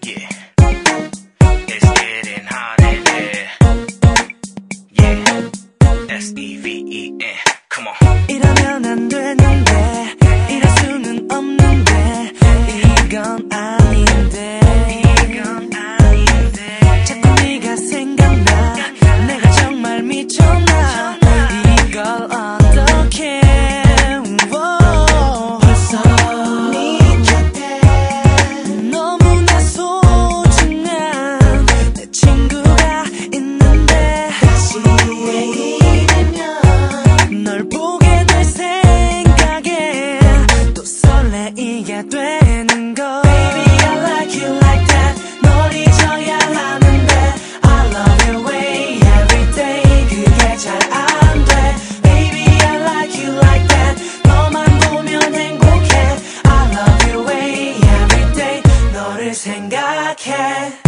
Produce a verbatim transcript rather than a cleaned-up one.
Yeah, it's getting hot in here. Yeah, S E V E N. Come on. 이러면 안 되는데, 이럴 수는 없는데, 이건 아닌데, 이건 아닌데. 자꾸 네가 생각나, 내가 정말 미쳤나, 이걸 어떡해. 벌써 네 곁에 너무나 소중한 내 친구가 있는데, 다시 왜 이러면 널 보게 될 생각에 또 설레이게 되는 걸. Baby, I like you like that. 널 잊어야 하는데 I love your way every day. 그게 잘 안 돼. Baby, I like you like that. 너만 보면 행복해. I love your way every day. 너를 생각해.